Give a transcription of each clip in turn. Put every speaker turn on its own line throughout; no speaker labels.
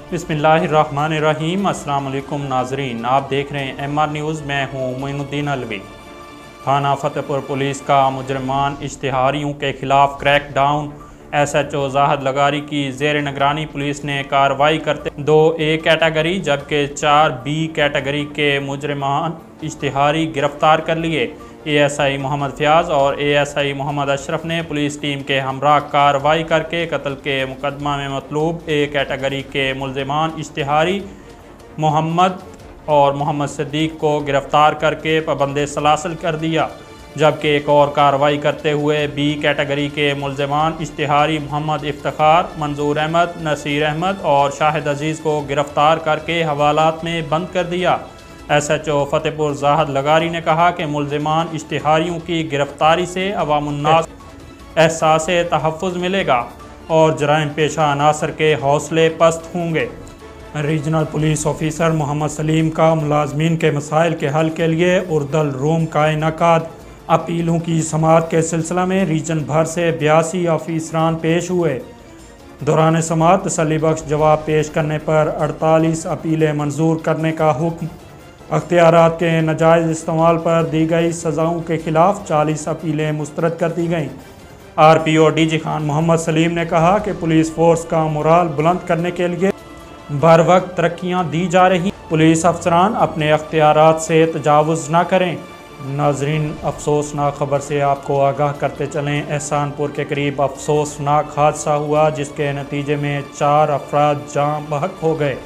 बिस्मिल्लाहिर्रहमानिर्रहीम। अस्सलाम वालेकुम नाजरीन, आप देख रहे हैं MR न्यूज़। मैं हूँ मोइनुद्दीन अलवी। थाना फतेहपुर पुलिस का मुजरमान इश्तिहारियों के खिलाफ crack down. SHO Zahid Lagari की ज़ेर निगरानी पुलिस ने कार्रवाई करते 2 A कैटेगरी जबकि 4 B कैटेगरी के मुजरमान इश्तिहारी गिरफ्तार कर लिए। ASI मोहम्मद फयाज और ASI मोहम्मद अशरफ ने पुलिस टीम के हमरा कार्रवाई करके कत्ल के मुकदमा में मतलूब A कैटेगरी के मुलजमान इश्तिहारी मोहम्मद और मोहम्मद सिद्दीक को गिरफ्तार करके पाबंद सलासल कर दिया, जबकि एक और कार्रवाई करते हुए B कैटेगरी के मुलजमान इश्तिहारी मोहम्मद इफ्तिखार, मंजूर अहमद, नसीर अहमद और शाहिद अजीज़ को गिरफ्तार करके हवालात में बंद कर दिया। SHO फतेहपुर जाहद लगारी ने कहा कि मुलजमान इश्तिहारियों की गिरफ्तारी से अवामुन्नास एहसास तहफ़्फ़ुज़ मिलेगा और जराइम पेशा अनासर के हौसले पस्त होंगे। Regional police officer Mohammad Saleem का मुलाजमीन के मसाइल के हल के लिए उर्दल रूम का इनकाद। अपीलों की समाअत के सिलसिला में रीजन भर से 82 ऑफिसरान पेश हुए। दौरान समाअत तसल्ली बख्श जवाब पेश करने पर 48 अपीलें मंजूर करने का हुक्म। अख्तियारात के नाजायज़ इस्तेमाल पर दी गई सज़ाओं के खिलाफ 40 अपीलें मुस्तरद कर दी गईं। RPO DG खान मोहम्मद सलीम ने कहा कि पुलिस फोर्स का मोराल बुलंद करने के लिए बर वक्त तरक्कियाँ दी जा रही। पुलिस अफसरान अपने अख्तियारात से तजावुज़ न करें। नाजरीन, अफसोसनाक खबर से आपको आगाह करते चलें। एहसानपुर के करीब अफसोसनाक हादसा हुआ जिसके नतीजे में 4 अफराद जाँ बहक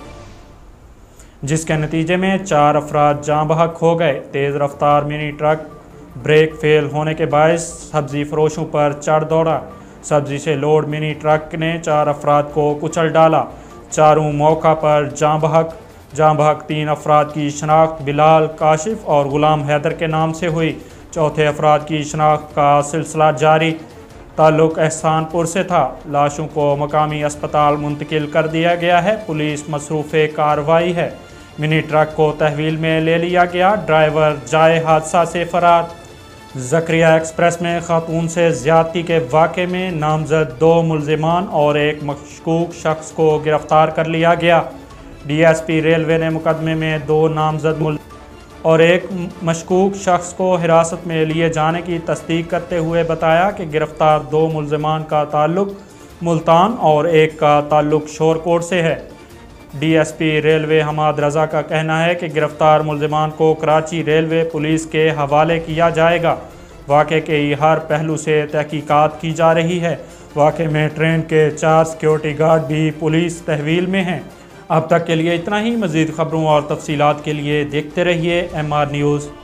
हो गए। तेज़ रफ्तार मिनी ट्रक ब्रेक फेल होने के बायस सब्ज़ी फरोशों पर चढ़ दौड़ा। सब्ज़ी से लोड मिनी ट्रक ने 4 अफराद को कुचल डाला। चारों मौका पर जाँ बहक 3 अफराद की शनाख्त बिलाल, काशिफ और गुलाम हैदर के नाम से हुई। चौथे अफराद की शनाख्त का सिलसिला जारी। ताल्लुक एहसानपुर से था। लाशों को मकामी अस्पताल मुंतकिल कर दिया गया है। पुलिस मसरूफ़ कार्रवाई है। मिनी ट्रक को तहवील में ले लिया गया। ड्राइवर जाए हादसा से फरार। ज़करिया एक्सप्रेस में खातून से ज़्यादती के वाक़े में नामजद 2 मुलजिमान और एक मशकूक शख्स को गिरफ्तार कर लिया गया। DSP रेलवे ने मुकदमे में 2 नामजद और एक मशकूक शख्स को हिरासत में लिए जाने की तस्दीक करते हुए बताया कि गिरफ्तार 2 मुलजिमान का ताल्लुक मुल्तान और एक का ताल्लुक शोरकोट से है। DSP रेलवे हमाद रज़ा का कहना है कि गिरफ्तार मुलजिमान को कराची रेलवे पुलिस के हवाले किया जाएगा। वाक़े के हर पहलू से तहकीकात की जा रही है। वाक़े में ट्रेन के 4 सिक्योरिटी गार्ड भी पुलिस तहवील में हैं। अब तक के लिए इतना ही। मज़ीद ख़बरों और तफसीलात के लिए देखते रहिए MR न्यूज़।